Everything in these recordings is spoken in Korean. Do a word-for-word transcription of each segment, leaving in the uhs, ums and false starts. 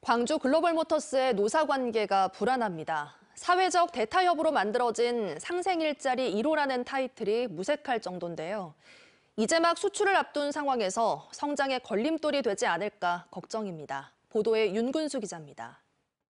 광주 글로벌모터스의 노사관계가 불안합니다. 사회적 대타협으로 만들어진 상생 일자리 일 호라는 타이틀이 무색할 정도인데요. 이제 막 수출을 앞둔 상황에서 성장에 걸림돌이 되지 않을까 걱정입니다. 보도에 윤근수 기자입니다.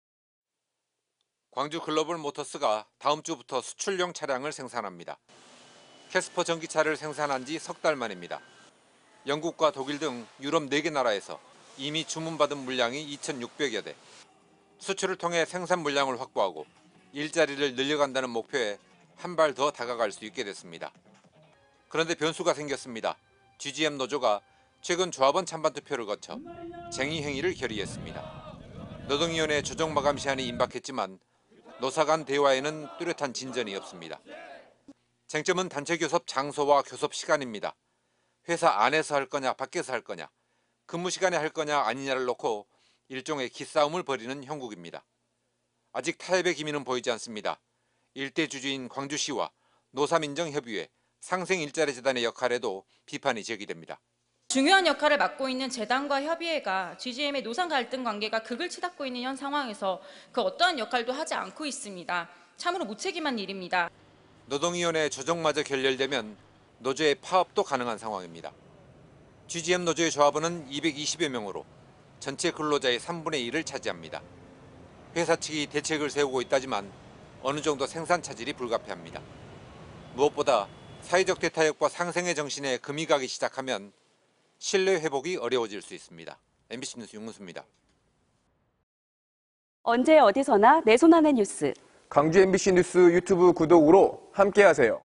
광주 글로벌모터스가 다음 주부터 수출용 차량을 생산합니다. 캐스퍼 전기차를 생산한 지 석 달 만입니다. 영국과 독일 등 유럽 네 개 나라에서 이미 주문받은 물량이 이천육백여 대. 수출을 통해 생산 물량을 확보하고 일자리를 늘려간다는 목표에 한 발 더 다가갈 수 있게 됐습니다. 그런데 변수가 생겼습니다. 지지엠 노조가 최근 조합원 찬반 투표를 거쳐 쟁의 행위를 결의했습니다. 노동위원회 조정 마감 시한이 임박했지만 노사 간 대화에는 뚜렷한 진전이 없습니다. 쟁점은 단체 교섭 장소와 교섭 시간입니다. 회사 안에서 할 거냐 밖에서 할 거냐, 근무 시간에 할 거냐 아니냐를 놓고 일종의 기싸움을 벌이는 형국입니다. 아직 타협의 기미는 보이지 않습니다. 일대 주주인 광주시와 노사민정협의회, 상생일자리재단의 역할에도 비판이 제기됩니다. 중요한 역할을 맡고 있는 재단과 협의회가 지지엠의 노사 갈등 관계가 극을 치닫고 있는 현 상황에서 그 어떠한 역할도 하지 않고 있습니다. 참으로 무책임한 일입니다. 노동위원회 조정마저 결렬되면 노조의 파업도 가능한 상황입니다. 지지엠 노조의 조합원은 이백이십여 명으로 전체 근로자의 삼분의 일을 차지합니다. 회사 측이 대책을 세우고 있다지만 어느 정도 생산 차질이 불가피합니다. 무엇보다 사회적 대타협과 상생의 정신에 금이 가기 시작하면 신뢰 회복이 어려워질 수 있습니다. 엠비씨 뉴스 윤근수입니다. 언제 어디서나 내 손 안의 뉴스. 광주 엠비씨 뉴스 유튜브 구독으로 함께하세요.